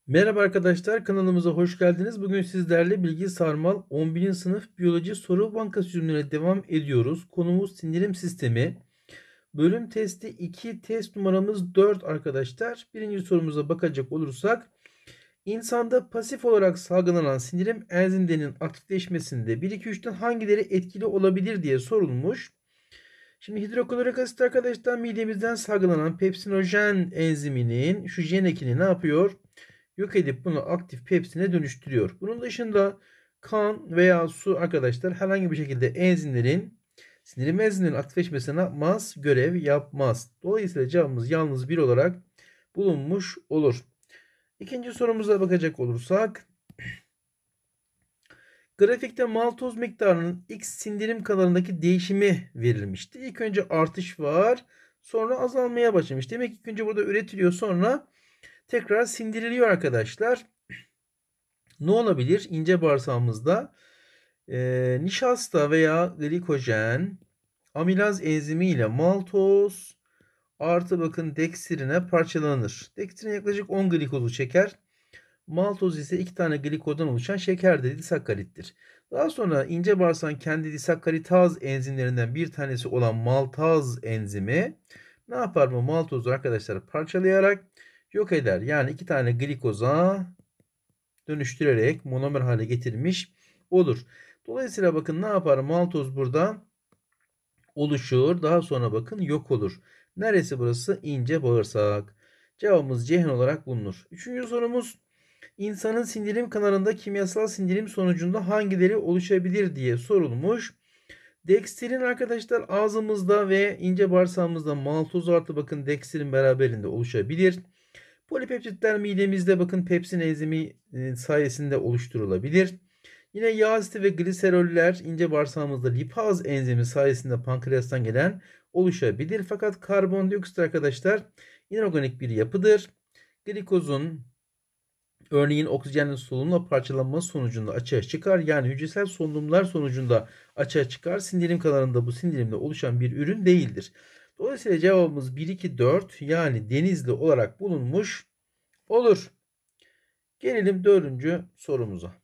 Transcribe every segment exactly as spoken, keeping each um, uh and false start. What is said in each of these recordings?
Merhaba arkadaşlar, kanalımıza hoş geldiniz. Bugün sizlerle Bilgi Sarmal on birinci sınıf biyoloji soru bankası çözümlerine devam ediyoruz. Konumuz sindirim sistemi. Bölüm testi iki, test numaramız dört arkadaşlar. Birinci sorumuza bakacak olursak, insanda pasif olarak salgılanan sindirim enzimlerinin aktifleşmesinde bir iki üçten hangileri etkili olabilir diye sorulmuş. Şimdi hidroklorik asit arkadaşlar midemizden salgılanan pepsinojen enziminin şu Jen ekini ne yapıyor? Yok edip bunu aktif pepsine dönüştürüyor. Bunun dışında kan veya su arkadaşlar herhangi bir şekilde enzimlerin sindirim enzimlerinin aktifleşmesine ne yapmaz? Görev yapmaz. Dolayısıyla cevabımız yalnız bir olarak bulunmuş olur. İkinci sorumuza bakacak olursak, grafikte maltoz miktarının X sindirim kanalındaki değişimi verilmişti. İlk önce artış var, sonra azalmaya başlamış. Demek ki ilk önce burada üretiliyor, sonra tekrar sindiriliyor arkadaşlar. Ne olabilir? İnce bağırsağımızda e, nişasta veya glikojen amilaz enzimi ile maltoz artı bakın dekstrine parçalanır. Dekstrin yaklaşık on glikozu çeker. Maltoz ise iki tane glikozdan oluşan şekerdir, disakkarittir. Daha sonra ince bağırsağın kendi disakkaritaz enzimlerinden bir tanesi olan maltaz enzimi ne yapar bu maltozu arkadaşlar? Parçalayarak yok eder. Yani iki tane glikoza dönüştürerek monomer hale getirmiş olur. Dolayısıyla bakın ne yapar? Maltoz burada oluşur. Daha sonra bakın yok olur. Neresi burası? İnce bağırsak. Cevabımız Ceyhan olarak bulunur. Üçüncü sorumuz, insanın sindirim kanalında kimyasal sindirim sonucunda hangileri oluşabilir diye sorulmuş. Dekstrin arkadaşlar ağzımızda ve ince bağırsağımızda maltoz artı bakın dekstrin beraberinde oluşabilir. Polipeptitler midemizde bakın pepsin enzimi e, sayesinde oluşturulabilir. Yine yağ asidi ve gliseroller ince bağırsağımızda lipaz enzimi sayesinde pankreastan gelen oluşabilir. Fakat karbondioksit arkadaşlar inorganik bir yapıdır. Glikozun örneğin oksijenli solunumla parçalanması sonucunda açığa çıkar. Yani hücresel solunumlar sonucunda açığa çıkar. Sindirim kanalında bu sindirimle oluşan bir ürün değildir. Dolayısıyla cevabımız bir, iki, dört yani Denizli olarak bulunmuş olur. Gelelim dördüncü sorumuza.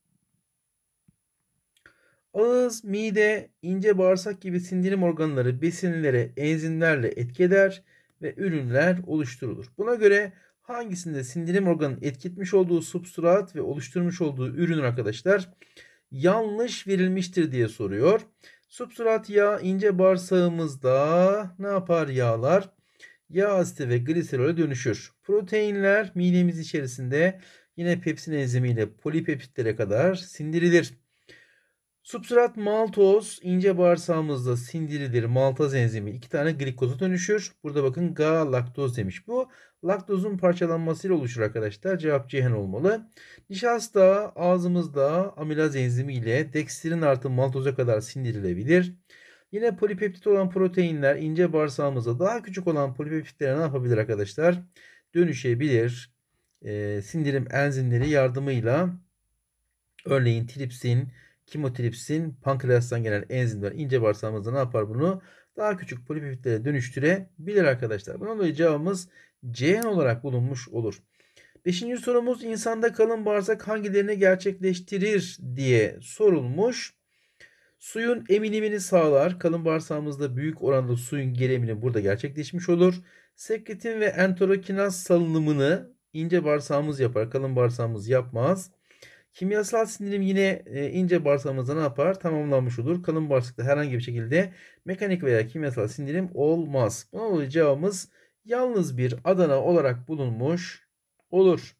Ağız, mide, ince bağırsak gibi sindirim organları besinlere enzimlerle etki eder ve ürünler oluşturulur. Buna göre hangisinde sindirim organının etki etmiş olduğu substrat ve oluşturmuş olduğu ürün arkadaşlar yanlış verilmiştir diye soruyor. Substrat yağ ince bağırsağımızda ne yapar yağlar? Yağ asidi ve gliserole dönüşür. Proteinler midemiz içerisinde yine pepsin enzimiyle polipeptitlere kadar sindirilir. Substrat maltoz ince bağırsağımızda sindirilir. Maltaz enzimi iki tane glikoza dönüşür. Burada bakın galaktoz demiş. Bu laktozun parçalanmasıyla oluşur arkadaşlar. Cevap Ceyhan olmalı. Nişasta ağzımızda amilaz enzimi ile dekstrin artı maltoza kadar sindirilebilir. Yine polipeptit olan proteinler ince bağırsağımızda daha küçük olan polipeptitlere ne yapabilir arkadaşlar? Dönüşebilir. Ee, sindirim enzimleri yardımıyla örneğin tripsin, kimotripsin, pankreastan gelen enzimler ince bağırsağımızda ne yapar bunu? Daha küçük polipeptitlere dönüştürebilir arkadaşlar. Buna dolayı cevabımız C olarak bulunmuş olur. Beşinci sorumuz, insanda kalın bağırsak hangilerini gerçekleştirir diye sorulmuş. Suyun emilimini sağlar. Kalın bağırsağımızda büyük oranda suyun geri emilimi burada gerçekleşmiş olur. Sekretin ve enterokinaz salınımını ince bağırsağımız yapar. Kalın bağırsağımız yapmaz. Kimyasal sindirim yine e, ince bağırsağımızda ne yapar? Tamamlanmış olur. Kalın bağırsakta herhangi bir şekilde mekanik veya kimyasal sindirim olmaz. Buna dolayı cevabımız yalnız bir Adana olarak bulunmuş olur.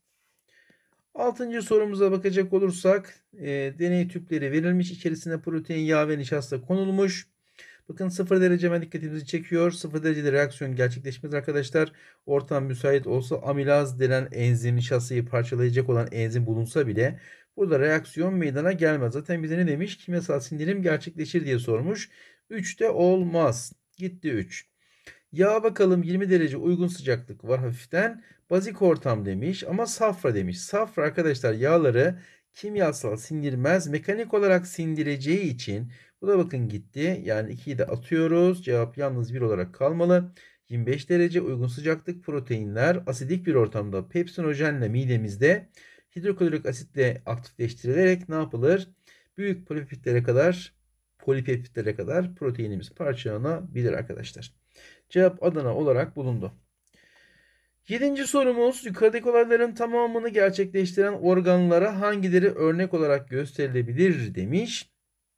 Altıncı sorumuza bakacak olursak e, deney tüpleri verilmiş. İçerisine protein, yağ ve nişasta konulmuş. Bakın sıfır derece hemen dikkatimizi çekiyor. sıfır derecede reaksiyon gerçekleşmez arkadaşlar. Ortam müsait olsa amilaz denen enzim, nişastayı parçalayacak olan enzim bulunsa bile burada reaksiyon meydana gelmez. Zaten bize ne demiş? Kimyasal sindirim gerçekleşir diye sormuş. üçte olmaz. Gitti üç. Yağ bakalım yirmi derece uygun sıcaklık var hafiften. Bazik ortam demiş ama safra demiş. Safra arkadaşlar yağları kimyasal sindirmez. Mekanik olarak sindireceği için bu da bakın gitti. Yani ikiyi de atıyoruz. Cevap yalnız bir olarak kalmalı. yirmi beş derece uygun sıcaklık proteinler asidik bir ortamda pepsinojenle midemizde hidroklorik asitle aktifleştirilerek ne yapılır? Büyük polipeptitlere kadar polipeptitlere kadar proteinimiz parçalanabilir arkadaşlar. Cevap Adana olarak bulundu. Yedinci sorumuz, yukarıdaki olayların tamamını gerçekleştiren organlara hangileri örnek olarak gösterilebilir demiş.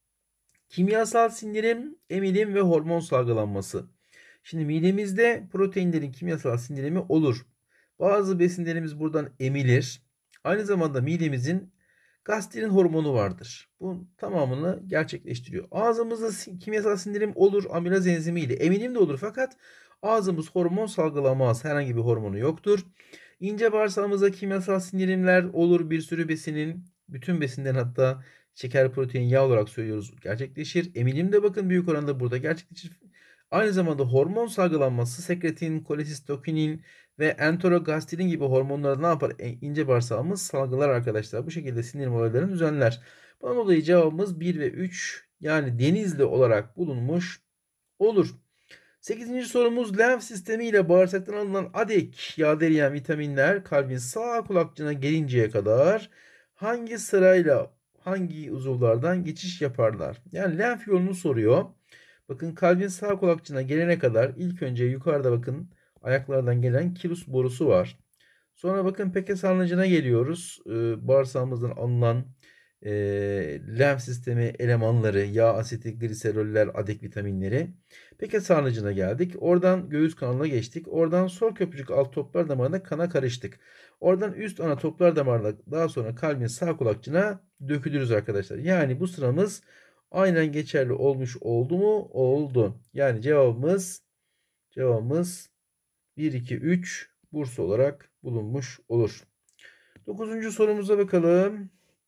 Kimyasal sindirim, emilim ve hormon salgılanması. Şimdi midemizde proteinlerin kimyasal sindirimi olur. Bazı besinlerimiz buradan emilir. Aynı zamanda midemizin gastrin hormonu vardır. Bu tamamını gerçekleştiriyor. Ağzımızda kimyasal sindirim olur amilaz enzimiyle. Emilim de olur fakat ağzımız hormon salgılamaz. Herhangi bir hormonu yoktur. İnce bağırsağımızda kimyasal sindirimler olur. Bir sürü besinin, bütün besinlerin hatta şeker, protein, yağ olarak söylüyoruz gerçekleşir. Emilim de bakın büyük oranda burada gerçekleşir. Aynı zamanda hormon salgılanması sekretin, kolisistokinin ve enterogastrin gibi hormonları ne yapar? E, ince bağırsağımız salgılar arkadaşlar. Bu şekilde sindirim olaylarını düzenler. Bundan dolayı cevabımız bir ve üç yani Denizli olarak bulunmuş olur. sekizinci sorumuz lenf sistemi ile bağırsaktan alınan adek yağda eriyen vitaminler kalbin sağ kulakçığına gelinceye kadar hangi sırayla hangi uzuvlardan geçiş yaparlar? Yani lenf yolunu soruyor. Bakın kalbin sağ kulakçığına gelene kadar ilk önce yukarıda bakın ayaklardan gelen kilus borusu var. Sonra bakın peke sarnıcına geliyoruz. Ee, bağırsağımızdan alınan e, lenf sistemi elemanları, yağ asiti, gliseroller, adek vitaminleri. Peke sarnıcına geldik. Oradan göğüs kanalına geçtik. Oradan sol köprücük alt toplar damarına kana karıştık. Oradan üst ana toplar damarına daha sonra kalbin sağ kulakçığına dökülürüz arkadaşlar. Yani bu sıramız aynen geçerli olmuş oldu mu? Oldu. Yani cevabımız cevabımız bir, iki, üç Bursa olarak bulunmuş olur. Dokuzuncu sorumuza bakalım.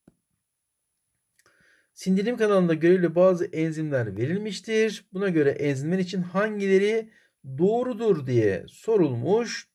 Sindirim kanalında görevli bazı enzimler verilmiştir. Buna göre enzimler için hangileri doğrudur diye sorulmuş.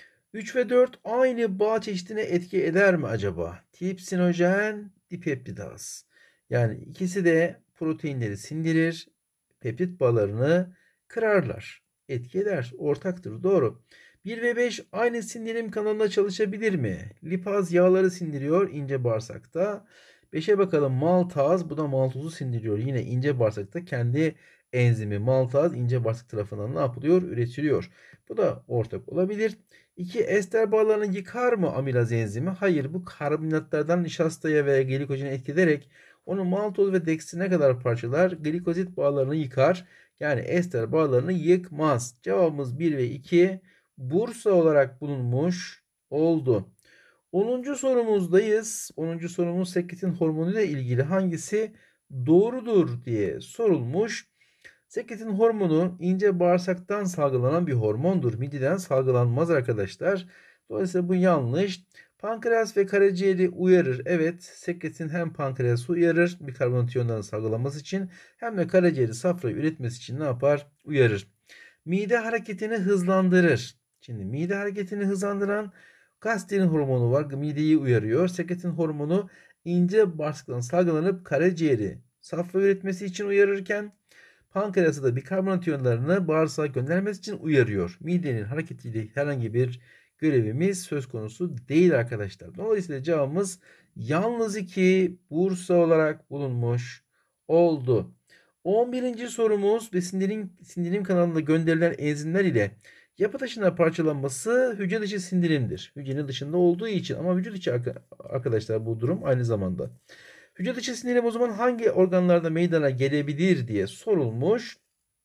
üç ve dört aynı bağ çeşidine etki eder mi acaba? Tripsinojen, dipeptidaz. Yani ikisi de proteinleri sindirir, peptit bağlarını kırarlar. Etki eder, ortaktır. Doğru. bir ve beş aynı sindirim kanalında çalışabilir mi? Lipaz yağları sindiriyor ince bağırsakta. beşe bakalım maltaz. Bu da maltozu sindiriyor. Yine ince bağırsakta kendi enzimi maltaz ince bağırsak tarafından ne yapılıyor? Üretiliyor. Bu da ortak olabilir. iki ester bağlarını yıkar mı amilaz enzimi? Hayır. Bu karbonhidratlardan nişastaya veya glikojene etkilerek onu maltoz ve dekstrine kadar parçalar. Glikozit bağlarını yıkar. Yani ester bağlarını yıkmaz. Cevabımız bir ve iki Bursa olarak bulunmuş oldu. onuncu sorumuzdayız. onuncu sorumuz sekretin hormonu ile ilgili hangisi doğrudur diye sorulmuş. Sekretin hormonu ince bağırsaktan salgılanan bir hormondur. Mideden salgılanmaz arkadaşlar. Dolayısıyla bu yanlış. Pankreas ve karaciğeri uyarır. Evet, sekretin hem pankreası uyarır bikarbonat iyonlarını salgılaması için hem de karaciğeri safra üretmesi için ne yapar? Uyarır. Mide hareketini hızlandırır. Şimdi mide hareketini hızlandıran gastrin hormonu var. Mideyi uyarıyor. Sekretin hormonu ince bağırsaktan salgılanıp karaciğeri safra üretmesi için uyarırken pankreası da bikarbonat iyonlarını bağırsağa göndermesi için uyarıyor. Midenin hareketiyle herhangi bir görevimiz söz konusu değil arkadaşlar. Dolayısıyla cevabımız yalnız iki Bursa olarak bulunmuş oldu. on birinci sorumuz besinlerin sindirim kanalında gönderilen enzimler ile yapı taşına parçalanması hücre dışı sindirimdir. Hücrenin dışında olduğu için ama vücut içi arkadaşlar bu durum aynı zamanda. Hücre dışı sindirim o zaman hangi organlarda meydana gelebilir diye sorulmuş.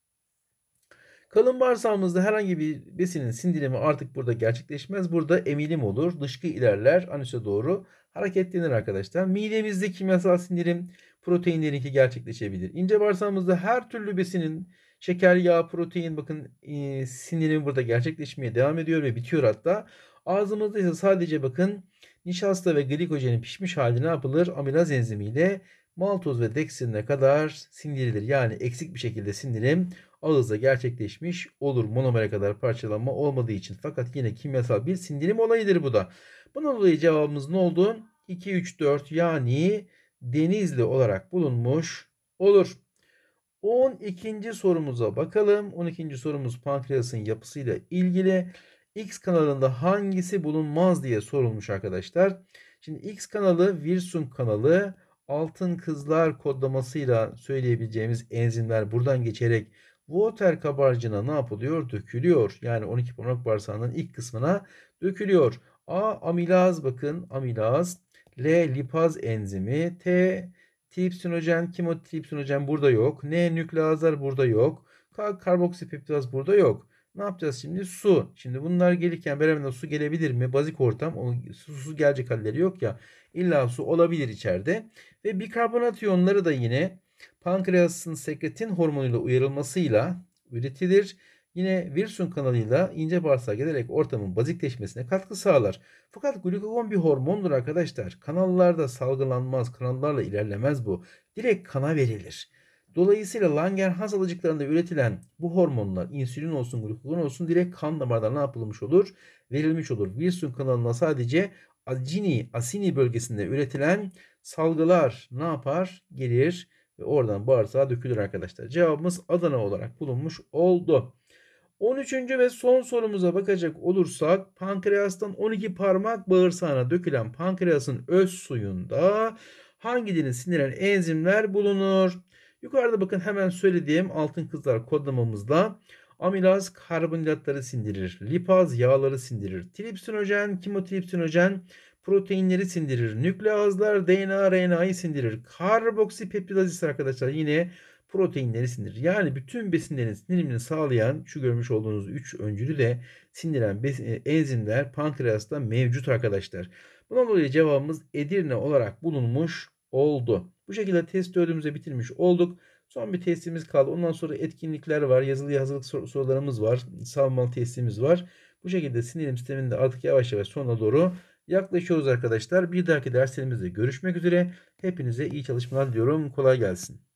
Kalın bağırsağımızda herhangi bir besinin sindirimi artık burada gerçekleşmez. Burada emilim olur. Dışkı ilerler. Anüse doğru hareketlenir arkadaşlar. Midemizde kimyasal sindirim proteinlerinki gerçekleşebilir. İnce bağırsağımızda her türlü besinin şeker, yağ, protein bakın e, sindirimi burada gerçekleşmeye devam ediyor ve bitiyor hatta. Ağzımızda ise sadece bakın nişasta ve glikojenin pişmiş hali ne yapılır? Amilaz enzimiyle maltoz ve dekstrine kadar sindirilir. Yani eksik bir şekilde sindirim ağızda gerçekleşmiş olur monomere kadar parçalanma olmadığı için. Fakat yine kimyasal bir sindirim olayıdır bu da. Bunun dolayı cevabımız ne oldu? iki, üç, dört yani Denizli olarak bulunmuş olur. on ikinci sorumuza bakalım. on ikinci sorumuz pankreasın yapısıyla ilgili. X kanalında hangisi bulunmaz diye sorulmuş arkadaşlar. Şimdi X kanalı Wilson kanalı, altın kızlar kodlamasıyla söyleyebileceğimiz enzimler buradan geçerek Water kabarcığına ne yapılıyor? Dökülüyor. Yani on iki parmak bağırsağının ilk kısmına dökülüyor. A amilaz, bakın amilaz. L lipaz enzimi. T tripsinojen, kimotripsinojen burada yok. N nükleazlar burada yok. K karboksipeptidaz burada yok. Ne yapacağız şimdi? Su. Şimdi bunlar gelirken beraberinde su gelebilir mi? Bazik ortam. O susuz gelecek halleri yok ya. İlla su olabilir içeride. Ve bikarbonat iyonları da yine pankreasın sekretin hormonuyla uyarılmasıyla üretilir. Yine Wilson kanalıyla ince bağırsağa gelerek ortamın bazikleşmesine katkı sağlar. Fakat glukagon bir hormondur arkadaşlar. Kanallarda salgılanmaz, kanallarla ilerlemez bu. Direkt kana verilir. Dolayısıyla Langerhans alıcıklarında üretilen bu hormonlar, insülin olsun, glukagon olsun, direkt kan damarlarına ne yapılmış olur? Verilmiş olur. Wilson kanalına sadece acini, asini bölgesinde üretilen salgılar ne yapar? Gelir ve oradan bağırsağa dökülür arkadaşlar. Cevabımız Adana olarak bulunmuş oldu. on üçüncü ve son sorumuza bakacak olursak, pankreastan on iki parmak bağırsağına dökülen pankreasın öz suyunda hangilerini sindiren enzimler bulunur? Yukarıda bakın hemen söylediğim altın kızlar kodlamamızla amilaz karbonhidratları sindirir. Lipaz yağları sindirir. Tripsinojen, kimotripsinojen proteinleri sindirir. Nükleazlar D N A, R N A'yı sindirir. Karboksipeptidaz ise arkadaşlar yine proteinleri sindirir. Yani bütün besinlerin sindirimini sağlayan şu görmüş olduğunuz üç öncülü de sindiren enzimler pankreasta mevcut arkadaşlar. Bundan dolayı cevabımız Edirne olarak bulunmuş oldu. Bu şekilde test dördümüzü bitirmiş olduk. Son bir testimiz kaldı. Ondan sonra etkinlikler var. Yazılı hazırlık sorularımız var. Savunmalı testimiz var. Bu şekilde sindirim sisteminde artık yavaş yavaş sonuna doğru yaklaşıyoruz arkadaşlar. Bir dahaki derslerimizde görüşmek üzere. Hepinize iyi çalışmalar diliyorum. Kolay gelsin.